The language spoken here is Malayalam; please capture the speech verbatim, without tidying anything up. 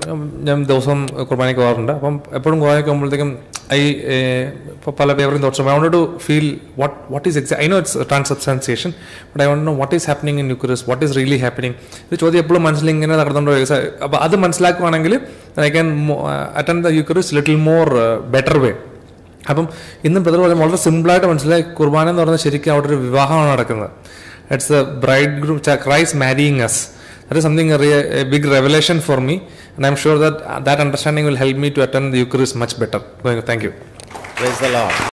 ഞാൻ ദിവസം കുർബാനയ്ക്ക് പോകാറുണ്ട്. അപ്പം എപ്പോഴും കുർബാനയ്ക്ക് പോകുമ്പോഴത്തേക്കും ഐ ഇപ്പോൾ പല പേപ്പറും thoughts I want to feel what what is എക്സാ I know it's transubstantiation but I want know what is happening in Eucharist, what is really happening. ഇത് ചോദ്യം എപ്പോഴും മനസ്സിൽ ഇങ്ങനെ നടന്നുകൊണ്ടോ. അപ്പോൾ അത് മനസ്സിലാക്കുകയാണെങ്കിൽ I can attend the Eucharist little more better way. അപ്പം ഇന്നും ബ്രദർ പറഞ്ഞാൽ വളരെ സിമ്പിളായിട്ട് മനസ്സിലായി, കുർബാന എന്ന് പറഞ്ഞാൽ ശരിക്കും അവിടെ ഒരു വിവാഹമാണ് നടക്കുന്നത്. It's the bride groom Christ marrying us. That is something a, re- a big revelation for me, and I'm sure that that understanding will help me to attend the Eucharist much better. Thank you. Praise the Lord.